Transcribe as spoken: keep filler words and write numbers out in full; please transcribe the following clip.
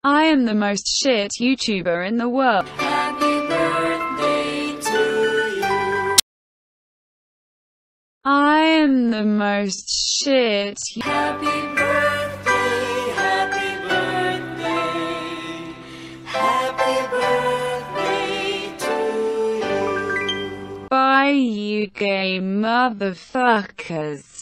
I am the most shit YouTuber in the world. Happy birthday to you. I am the most shit. Happy birthday, happy birthday, happy birthday to you. Bye, you gay motherfuckers.